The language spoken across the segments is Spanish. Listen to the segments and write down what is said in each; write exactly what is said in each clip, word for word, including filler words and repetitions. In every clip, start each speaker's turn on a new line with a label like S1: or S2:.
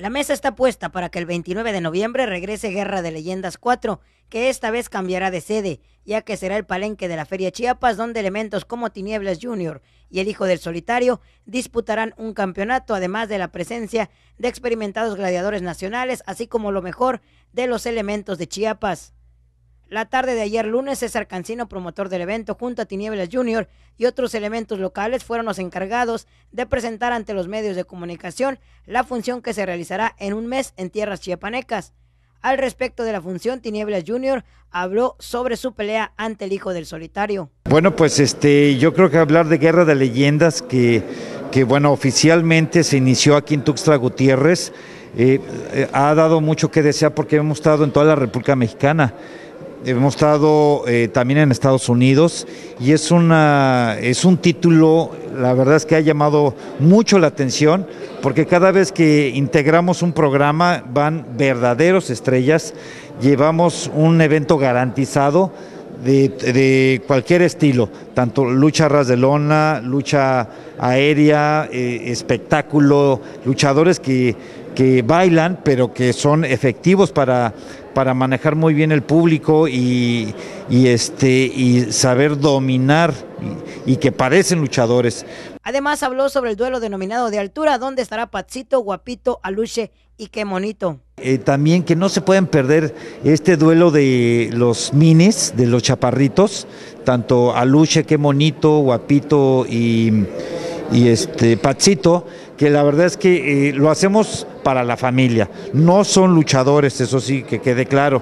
S1: La mesa está puesta para que el veintinueve de noviembre regrese Guerra de Leyendas cuatro, que esta vez cambiará de sede, ya que será el palenque de la Feria Chiapas, donde elementos como Tinieblas junior y el Hijo del Solitario disputarán un campeonato, además de la presencia de experimentados gladiadores nacionales, así como lo mejor de los elementos de Chiapas. La tarde de ayer lunes, César Cancino, promotor del evento, junto a Tinieblas junior y otros elementos locales, fueron los encargados de presentar ante los medios de comunicación la función que se realizará en un mes en tierras chiapanecas. Al respecto de la función, Tinieblas junior habló sobre su pelea ante el Hijo del Solitario.
S2: Bueno, pues este, yo creo que hablar de Guerra de Leyendas, que, que bueno, oficialmente se inició aquí en Tuxtla Gutiérrez, eh, eh, ha dado mucho que desear porque hemos estado en toda la República Mexicana. Hemos estado eh, también en Estados Unidos y es, una, es un título, la verdad es que ha llamado mucho la atención porque cada vez que integramos un programa van verdaderos estrellas, llevamos un evento garantizado de, de cualquier estilo, tanto lucha ras de lona, lucha aérea, eh, espectáculo, luchadores que, que bailan pero que son efectivos para... para manejar muy bien el público y, y, este, y saber dominar y, y que parecen luchadores.
S1: Además habló sobre el duelo denominado de altura, donde estará Patsito, Guapito, Aluche y Qué Monito.
S2: Eh, también que no se pueden perder este duelo de los minis, de los chaparritos, tanto Aluche, Qué Monito, Guapito y, y este Patsito, que la verdad es que eh, lo hacemos para la familia. No son luchadores, eso sí, que quede claro.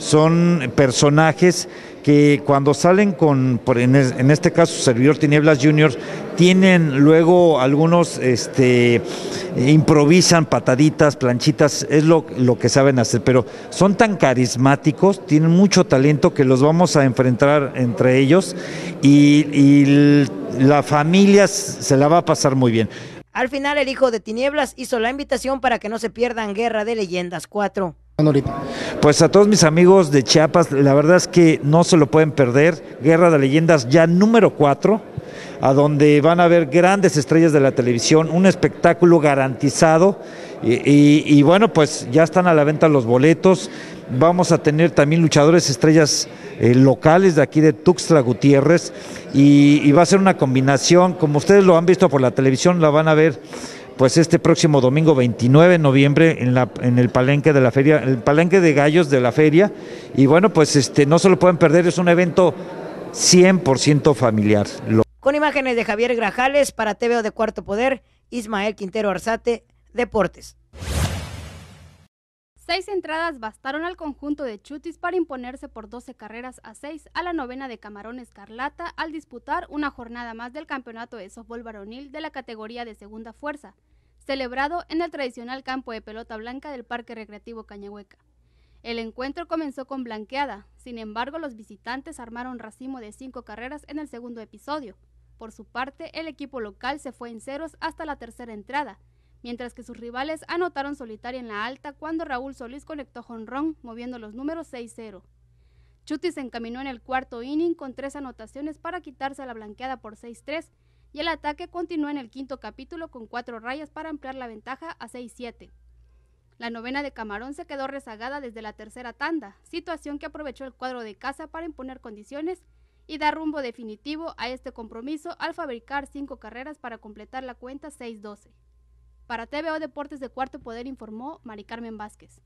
S2: Son personajes que cuando salen con, por en, en este caso, servidor Tinieblas junior, tienen luego algunos, este, improvisan pataditas, planchitas, es lo, lo que saben hacer, pero son tan carismáticos, tienen mucho talento que los vamos a enfrentar entre ellos y, y la familia se la va a pasar muy bien.
S1: Al final, el Hijo de Tinieblas hizo la invitación para que no se pierdan Guerra de Leyendas cuatro.
S2: Pues a todos mis amigos de Chiapas, la verdad es que no se lo pueden perder. Guerra de Leyendas ya número cuatro, a donde van a ver grandes estrellas de la televisión, un espectáculo garantizado. Y, y, y bueno, pues ya están a la venta los boletos. Vamos a tener también luchadores estrellas eh, locales de aquí de Tuxtla Gutiérrez y, y va a ser una combinación, como ustedes lo han visto por la televisión, la van a ver pues este próximo domingo veintinueve de noviembre en, la, en el palenque de la feria, el palenque de gallos de la feria, y bueno, pues este no se lo pueden perder, es un evento cien por ciento familiar. Lo...
S1: Con imágenes de Javier Grajales para T V O de Cuarto Poder, Ismael Quintero Arzate, Deportes.
S3: Seis entradas bastaron al conjunto de Chutis para imponerse por doce carreras a seis a la novena de Camarón Escarlata al disputar una jornada más del campeonato de softbol varonil de la categoría de segunda fuerza, celebrado en el tradicional campo de pelota blanca del Parque Recreativo Cañahueca. El encuentro comenzó con blanqueada, sin embargo los visitantes armaron racimo de cinco carreras en el segundo episodio. Por su parte, el equipo local se fue en ceros hasta la tercera entrada, mientras que sus rivales anotaron solitaria en la alta cuando Raúl Solís conectó jonrón, moviendo los números seis cero. Chutis se encaminó en el cuarto inning con tres anotaciones para quitarse la blanqueada por seis tres, y el ataque continuó en el quinto capítulo con cuatro rayas para ampliar la ventaja a seis siete. La novena de Camarón se quedó rezagada desde la tercera tanda, situación que aprovechó el cuadro de casa para imponer condiciones y dar rumbo definitivo a este compromiso al fabricar cinco carreras para completar la cuenta seis doce. Para T V O Deportes de Cuarto Poder informó Mari Carmen Vázquez.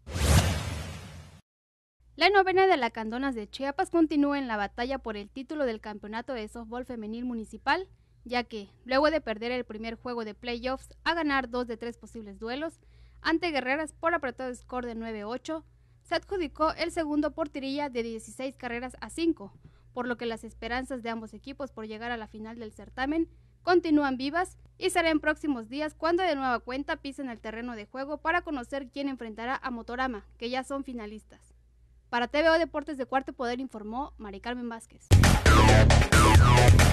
S3: La novena de Lacandonas de Chiapas continúa en la batalla por el título del campeonato de softbol femenil municipal, ya que, luego de perder el primer juego de playoffs a ganar dos de tres posibles duelos, ante Guerreras por apretado score de nueve ocho, se adjudicó el segundo por tirilla de dieciséis carreras a cinco, por lo que las esperanzas de ambos equipos por llegar a la final del certamen continúan vivas y será en próximos días cuando de nueva cuenta pisen el terreno de juego para conocer quién enfrentará a Motorama, que ya son finalistas. Para T V O Deportes de Cuarto Poder informó Mari Carmen Vázquez.